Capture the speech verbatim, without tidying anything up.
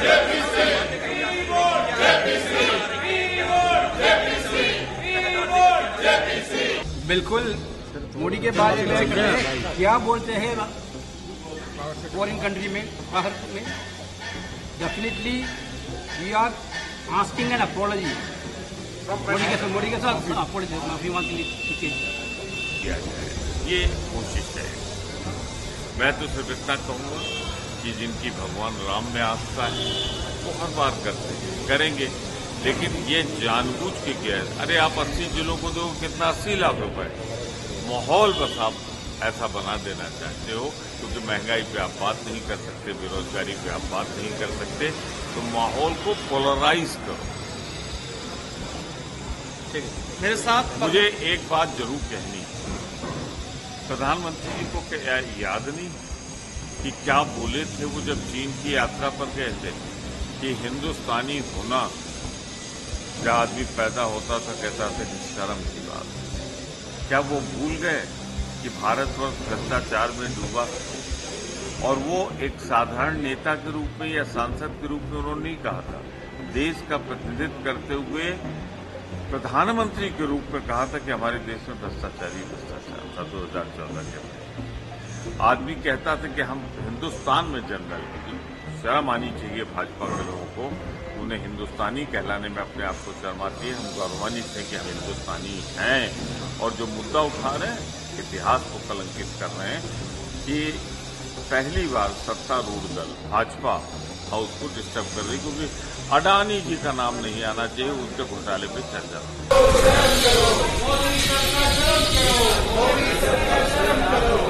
बिल्कुल मोदी के बाद क्या बोलते हैं फॉरेन कंट्री में, बाहर में, definitely we are asking an apology Modi के मोदी के साथ अपोलॉजी माफी मांगने की किया जाए, ये कोशिश है। मैं तो सिर्फ इतना कहूँगा कि जिनकी भगवान राम में आस्था है वो हर बार करते हैं, करेंगे, लेकिन ये जानबूझ के किया है। अरे आप अस्सी जिलों को दो, कितना अस्सी लाख रुपए, माहौल बस आप ऐसा बना देना चाहते हो, क्योंकि महंगाई पे आप बात नहीं कर सकते, बेरोजगारी पे आप बात नहीं कर सकते, तो माहौल को पोलराइज करो। ठीक है, मेरे साथ मुझे एक बात जरूर कहनी है, प्रधानमंत्री जी को क्या याद नहीं कि क्या बोले थे वो जब चीन की यात्रा पर गए थे कि हिंदुस्तानी होना, जब आदमी पैदा होता था कहता था कि शर्म की बात। क्या वो भूल गए कि भारतवर्ष भ्रष्टाचार में डूबा? और वो एक साधारण नेता के रूप में या सांसद के रूप में उन्होंने नहीं कहा था, देश का प्रतिनिधित्व करते हुए प्रधानमंत्री के रूप में कहा था कि हमारे देश में भ्रष्टाचार ही भ्रष्टाचार था। दो हजार चौदह के आदमी कहता था कि हम हिंदुस्तान में जन्म लिए। शर्म आनी चाहिए भाजपा के लोगों को, उन्हें हिंदुस्तानी कहलाने में अपने आप को शर्म आती है। हम गौरवान्वित हैं कि हम हिंदुस्तानी हैं, और जो मुद्दा उठा रहे हैं, इतिहास को कलंकित कर रहे हैं कि पहली बार सत्तारूढ़ दल भाजपा हाउस को डिस्टर्ब कर रही, क्योंकि अडानी जी का नाम नहीं आना चाहिए उनके घोटाले पे चर्चा।